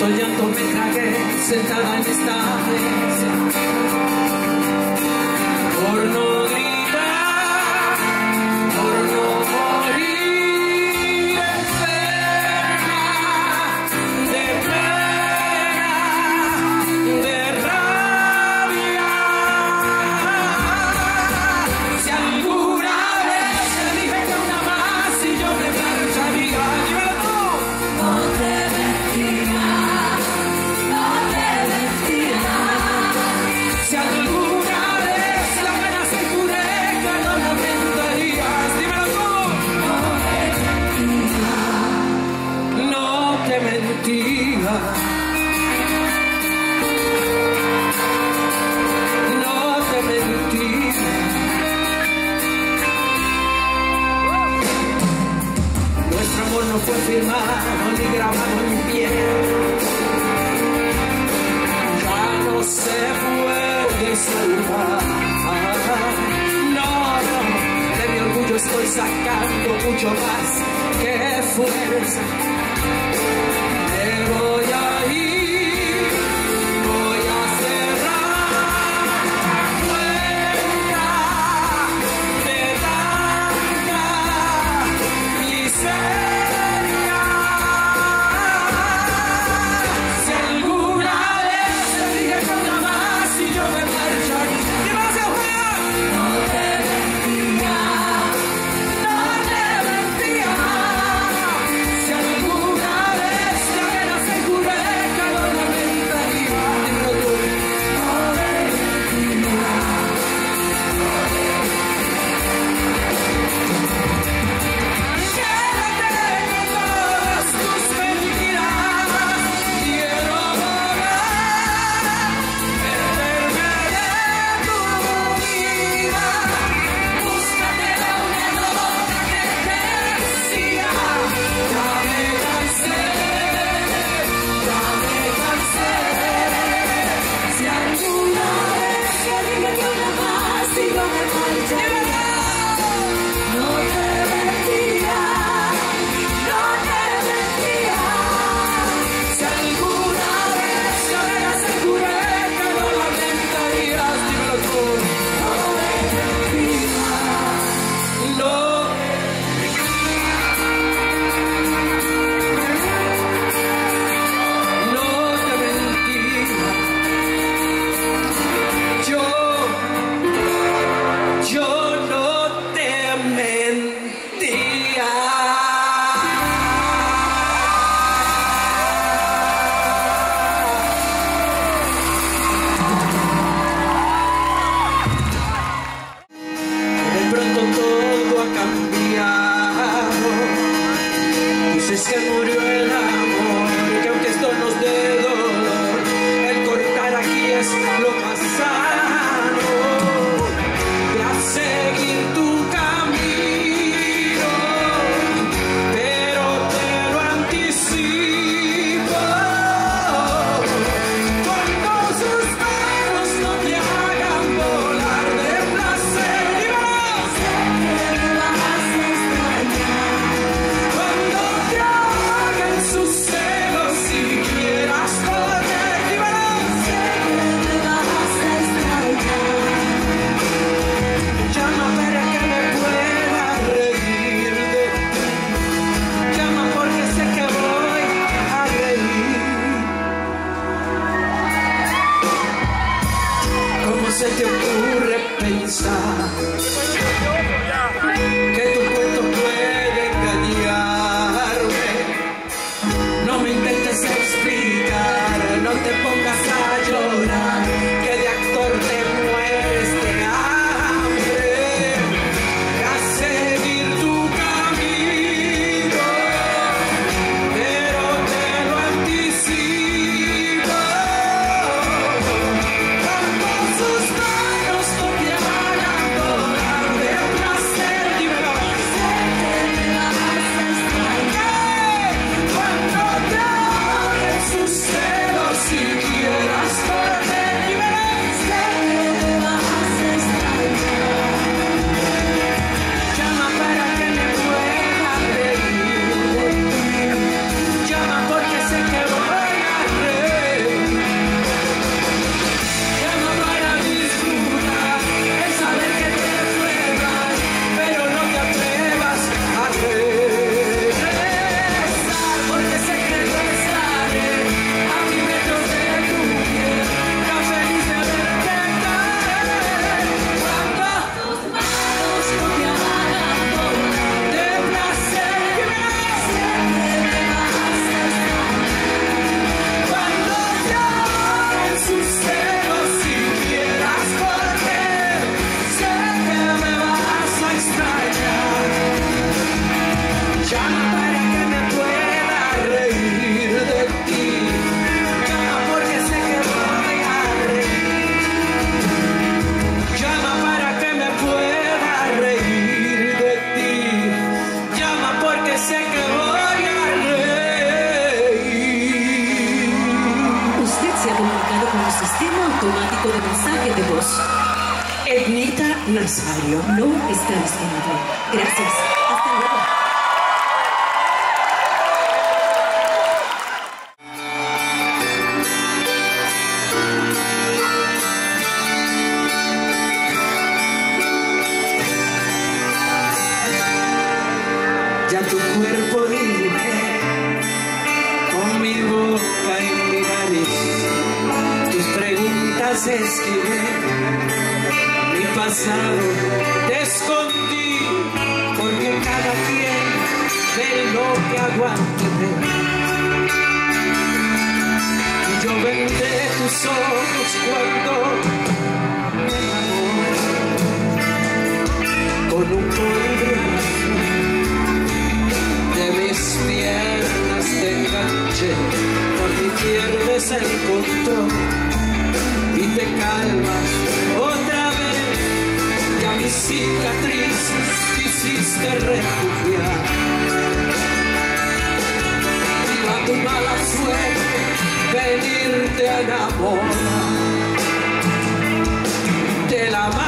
Cuánto llanto me tragué sentada en esta mesa por no gritar, por no morir de pena, de rabia. Si alguna vez te dije que una más y yo me marcharía, dímelo tú. No te mentira, no te mentira. Si alguna vez la pena se cure, que no la mentarías, dímelo tú. No te mentía. No te mentía. Nuestro amor no fue firmado ni grabado en piel. Ya no se puede salvar. No, no, de mi orgullo estoy sacando mucho más que fuerza. Me voy a ir, voy a cerrar la cuenta de tanta miseria. Si alguna vez te dije que una más y yo me marcharía, dímelo, Eugenia. No te mentira, no te mentira. Si alguna vez Nazario no está destinado. Gracias. Hasta luego. Ya tu cuerpo dibujé con mi boca y mi nariz, tus preguntas esquivé, mi pasado te escondí, porque cada quien ve lo que aguante ver. Y yo vendré tus ojos cuando me enamoro, con un polvo de mis piernas te enganché, por ti pierdes el control y te calmas otra vez, y a mis cicatrices quisiste refugiar. Y a tu mala suerte venirte a enamorar de la mano,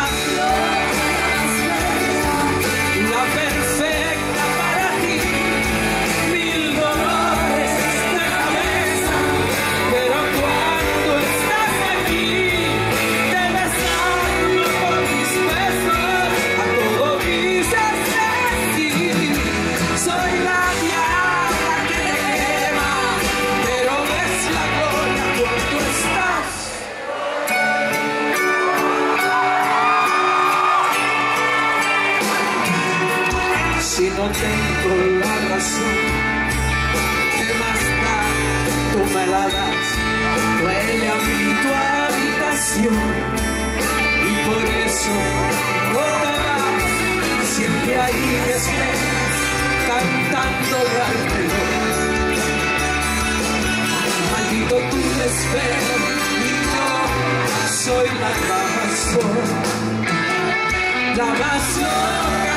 la perfecta para ti. Mil dolores de cabeza, pero cuando estás aquí, debes darlo por mis besos. A todo dices que sí. Soy la diabla que te quema, pero ves la gloria cuando estás. Si no tengo la razón, ¿qué más da? Tú me la das. Huele a mí tu habitación y por eso no te vas. Siempre ahí me esperas cantando al reloj. Maldito tu desvelo y yo soy la más loca